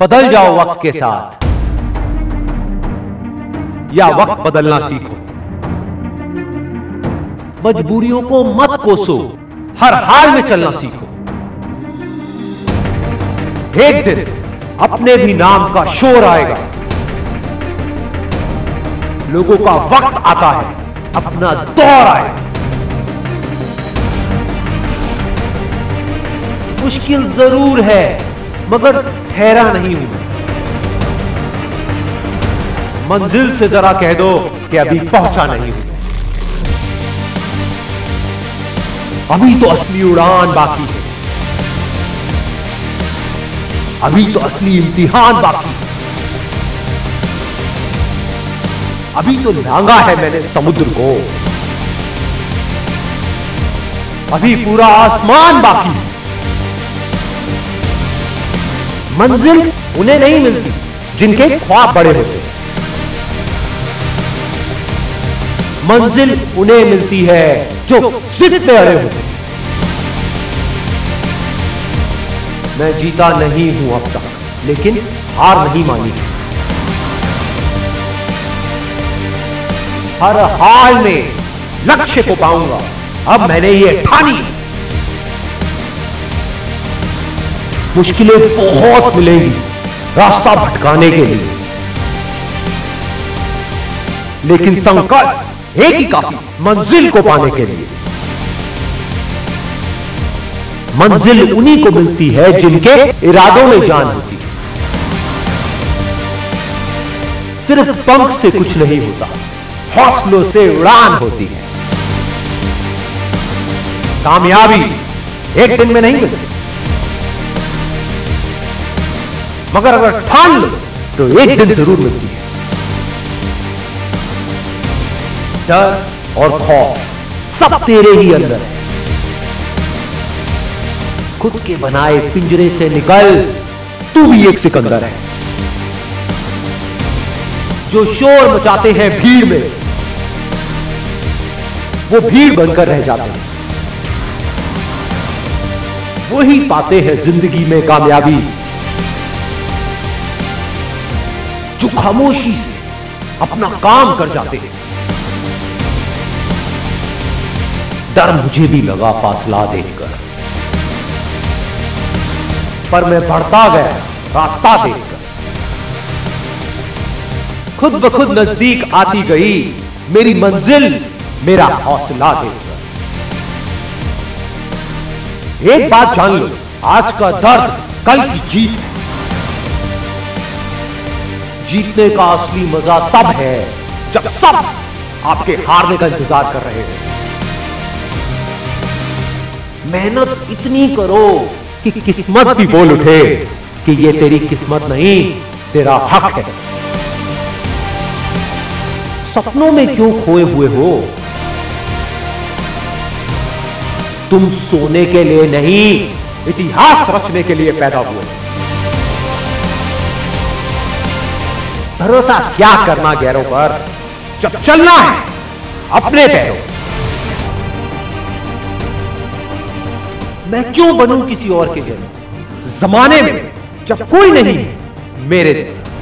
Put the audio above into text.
बदल जाओ वक्त के साथ या वक्त बदलना सीखो। मजबूरियों को मत कोसो, हर हाल में चलना सीखो। एक दिन अपने भी नाम का शोर आएगा, लोगों का वक्त आता है, अपना दौर आएगा। मुश्किल जरूर है मगर ठहरा नहीं हूं मैं। मंजिल से जरा कह दो कि अभी पहुंचा नहीं हूं। अभी तो असली उड़ान बाकी है, अभी तो असली इम्तिहान बाकी है। अभी तो लांगा है मैंने समुद्र को, अभी पूरा आसमान बाकी है। मंजिल उन्हें नहीं मिलती जिनके ख्वाब बड़े होते, मंजिल उन्हें मिलती है जो जिद पे अड़े होते। मैं जीता नहीं हूं अब तक, लेकिन हार नहीं मानी। हर हाल में लक्ष्य को पाऊंगा, अब मैंने ये ठानी। मुश्किलें बहुत मिलेंगी रास्ता भटकाने के लिए, लेकिन संकल्प एक ही काफी मंजिल को पाने के लिए। मंजिल उन्हीं को मिलती है जिनके इरादों में जान होती है। सिर्फ पंख से कुछ नहीं होता, हौसलों से उड़ान होती है। कामयाबी एक दिन में नहीं मिलती, मगर अगर ठान लो तो एक दिन जरूर मिलती है। डर और खौफ सब तेरे ही अंदर है। खुद के बनाए पिंजरे से निकल, तू भी एक सिकंदर है। जो शोर मचाते हैं भीड़ में, वो भीड़ बनकर रह जाते हैं। वही पाते हैं जिंदगी में कामयाबी जो खामोशी से अपना काम कर जाते हैं। डर मुझे भी लगा फासला देखकर, पर मैं बढ़ता गया रास्ता देखकर। खुद ब खुद नजदीक आती गई मेरी मंजिल, मेरा हौसला देखकर। एक बात जान लो, आज का दर्द कल की जीत है। जीतने का असली मजा तब है जब सब आपके हारने का इंतजार कर रहे हैं। मेहनत इतनी करो कि किस्मत भी बोल उठे कि ये तेरी किस्मत नहीं, तेरा हक है। सपनों में क्यों खोए हुए हो? तुम सोने के लिए नहीं, इतिहास रचने के लिए पैदा हुए। भरोसा क्या करना गैरों पर, जब चलना है अपने पैरों। मैं क्यों बनूं किसी और के जैसा, जमाने में जब कोई नहीं मेरे जैसा।